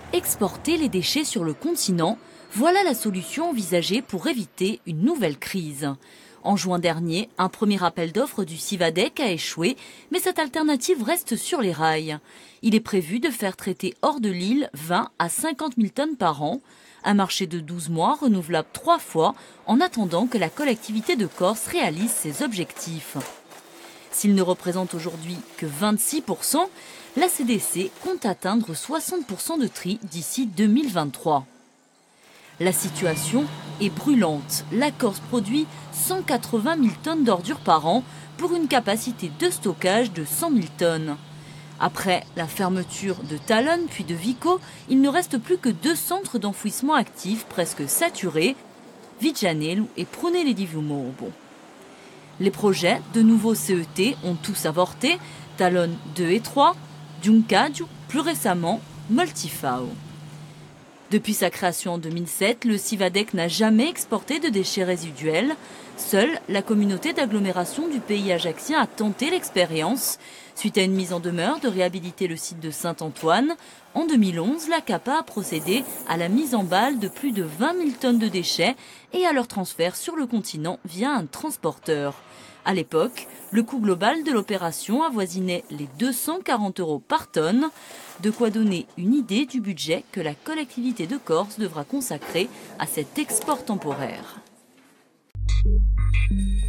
Exporter les déchets sur le continent, voilà la solution envisagée pour éviter une nouvelle crise. En juin dernier, un premier appel d'offres du Civadec a échoué, mais cette alternative reste sur les rails. Il est prévu de faire traiter hors de l'île 20 à 50 000 tonnes par an, un marché de 12 mois renouvelable 3 fois en attendant que la collectivité de Corse réalise ses objectifs. S'il ne représente aujourd'hui que 26%, la CDC compte atteindre 60% de tri d'ici 2023. La situation est brûlante. La Corse produit 180 000 tonnes d'ordures par an pour une capacité de stockage de 100 000 tonnes. Après la fermeture de Talonne puis de Vico, il ne reste plus que 2 centres d'enfouissement actifs presque saturés, Vigianello et Prunelli di Viumobo. Les projets de nouveaux CET ont tous avorté, Talonne 2 et 3, Giuncaggio, plus récemment Multifao. Depuis sa création en 2007, le Civadec n'a jamais exporté de déchets résiduels. Seule la communauté d'agglomération du pays ajaccien a tenté l'expérience. Suite à une mise en demeure de réhabiliter le site de Saint-Antoine, en 2011, la CAPA a procédé à la mise en balle de plus de 20 000 tonnes de déchets et à leur transfert sur le continent via un transporteur. À l'époque, le coût global de l'opération avoisinait les 240 € par tonne, de quoi donner une idée du budget que la collectivité de Corse devra consacrer à cet export temporaire.